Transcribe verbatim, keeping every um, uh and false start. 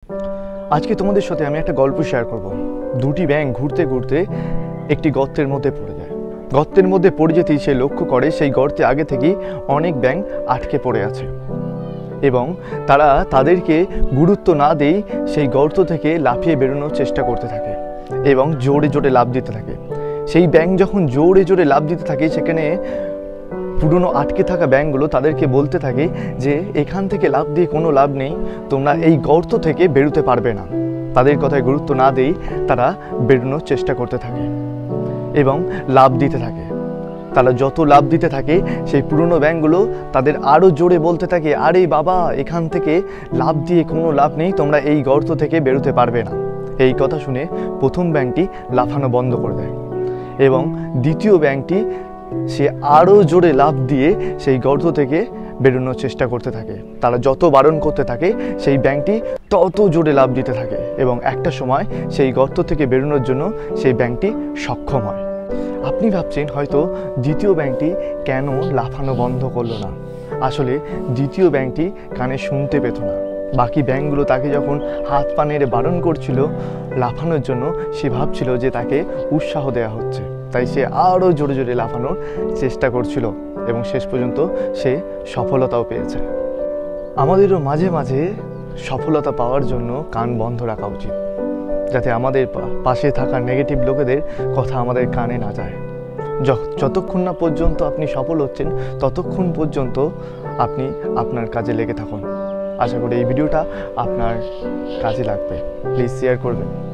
আজকে তোমাদের সাথে আমি একটা গল্প শেয়ার করব। দুটি ব্যাঙ ঘুরতে ঘুরতে একটি গর্তের মধ্যে পড়ে যায়। গর্তের মধ্যে পড়ে যেতেই সে লক্ষ্য করে সেই গর্তে আগে থেকেই অনেক ব্যাঙ আটকে পড়ে আছে এবং তারা তাদেরকে গুরুত্ব না দিয়েই সেই গর্ত থেকে লাফিয়ে বেরোনোর চেষ্টা করতে থাকে এবং জোরে জোরে লাফ দিতে থাকে। সেই ব্যাঙ যখন জোরে জোরে লাফ দিতে থাকে, সেখানে পুরনো আটকে থাকা ব্যাঙগুলো তাদেরকে বলতে থাকে যে এখান থেকে লাফ দিয়ে কোনো লাভ নেই, তোমরা এই গর্ত থেকে বেরোতে পারবে না। তাদের কথায় গুরুত্ব না দিয়েই তারা বেরোনোর চেষ্টা করতে থাকে এবং লাফ দিতে থাকে। তারা যত লাফ দিতে থাকে সেই পুরনো ব্যাঙগুলো তাদের আরও জোরে বলতে থাকে, আরে বাবা, এখান থেকে লাফ দিয়ে কোনো লাভ নেই, তোমরা এই গর্ত থেকে বেরোতে পারবে না। এই কথা শুনে প্রথম ব্যাঙটি লাফানো বন্ধ করে দেয় এবং দ্বিতীয় ব্যাঙটি সে আরও জোরে লাফ দিয়ে সেই গর্ত থেকে বেরোনোর চেষ্টা করতে থাকে। তারা যত বারণ করতে থাকে সেই ব্যাঙটি তত জোরে লাফ দিতে থাকে এবং একটা সময় সেই গর্ত থেকে বেরোনোর জন্য সেই ব্যাঙটি সক্ষম হয়। আপনি ভাবছেন হয়তো দ্বিতীয় ব্যাঙটি কেন লাফানো বন্ধ করলো না। আসলে দ্বিতীয় ব্যাঙটি কানে শুনতে পেত না। বাকি ব্যাঙগুলো তাকে যখন হাত পা নেড়ে বারণ করছিল লাফানোর জন্য, সে ভাবছিল যে তাকে উৎসাহ দেওয়া হচ্ছে, তাই সে আরও জোরে জোরে লাফানোর চেষ্টা করছিল এবং শেষ পর্যন্ত সে সফলতাও পেয়েছে। আমাদেরও মাঝে মাঝে সফলতা পাওয়ার জন্য কান বন্ধ রাখা উচিত, যাতে আমাদের পাশে থাকা নেগেটিভ লোকেদের কথা আমাদের কানে না যায়। যতক্ষণ না পর্যন্ত আপনি সফল হচ্ছেন ততক্ষণ পর্যন্ত আপনি আপনার কাজে লেগে থাকুন। আশা করি এই ভিডিওটা আপনার কাজে লাগবে। প্লিজ শেয়ার করবেন।